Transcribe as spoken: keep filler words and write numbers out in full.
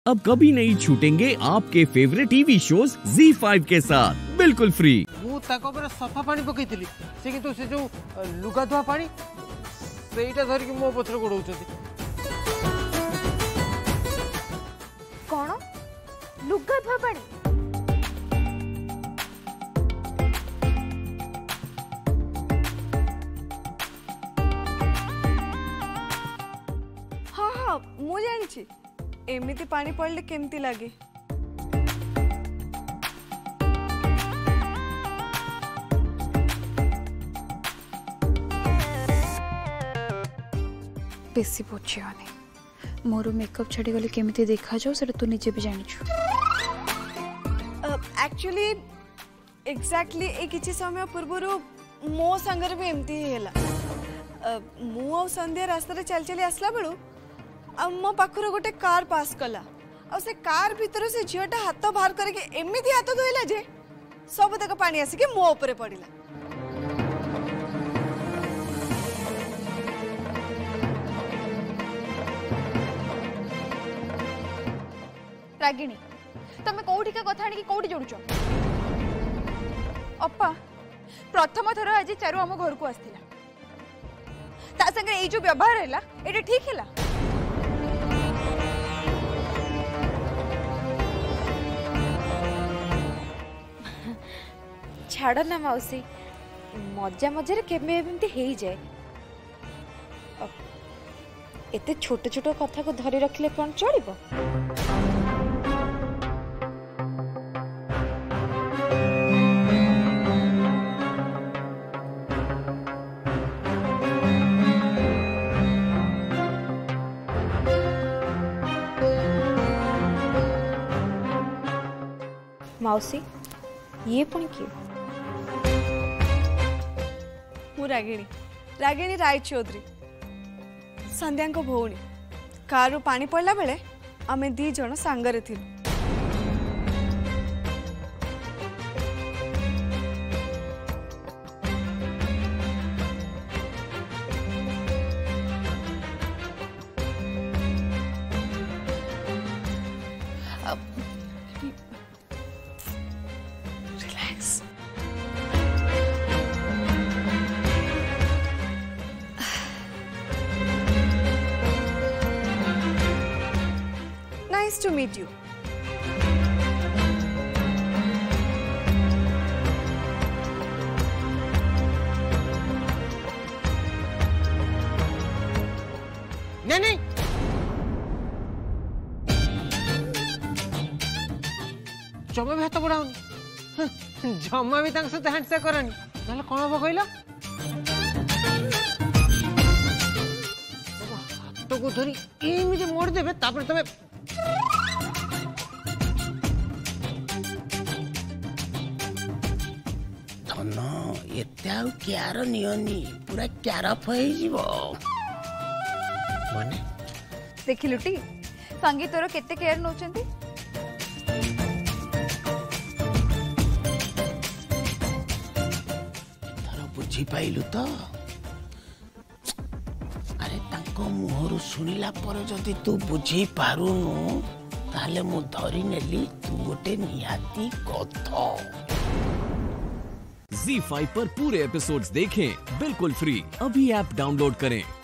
अब कभी नहीं छूटेंगे आपके favourite TV shows Zee five के साथ बिल्कुल फ्री। मु ताको पर सफा पानी पकईली से किंतु से जो लुगा धुआ पानी सेटा धर कि मो पत्र गोड़ौचती। कौन लुगा धुआ पानी? हाँ हाँ मु जानी एमिति पानी पड़ले केमती लगे। बेसी पोछियानी मोर मेकअप छाड़ी गले केमिति देखा जाओ सेटा तू निजे भी जानी छु। एक्चुअली एग्जैक्टली ए किछि समय पूर्व मो संगर भी एमती हेला। मु आ संध्या रास्ता रे चल चली आसला बेलू आ मो पाखर गोटे कार पास कला आ से कार भीतर से झीटा हाथ बाहर करके एमती हाथ धोइला जे सब तक पानी आसिके मो ऊपर पड़िला। रागिणी तमे कोठी का कथा आनी कोठी जोडुचो? अप्पा प्रथम थर आज चारु हम घर को आस्थिला ता संगे ए जो व्यवहार हैला एटा ठीक हैला? छाड़ ना मौसी मजा मजा केमे एमती हो जाए। एते छोट छोट कथा को धरी रखले कौन चलिबो? मौसी ये पुणी किए? मु रागिणी रागिणी राय चौधरी संध्या को भौणी। कार पानी पड़ला बेले आमे दी जण सांगरे थिलु। Nice to meet you. नहीं नहीं जमा भी हाथ बढ़ाऊनी जमा भी सहित हैंडसेक करानी ना कौन हम कहल हाथ को धरी एमती मोड़देवे तापर तमें धन एते आउ क्यार नियनी पूरा क्यारफ हो माने देखिलुटी संगीत तोर केते केयर नोचंती। थर बुझी पाइलु तो अरे तांको मुहरु सुनिला पर जदि तू बुझी पारुनु ताले मु धरी नेली तू गोटे निहाती कथा। ज़ी फाइव पर पूरे एपिसोड्स देखें बिल्कुल फ्री। अभी ऐप डाउनलोड करें।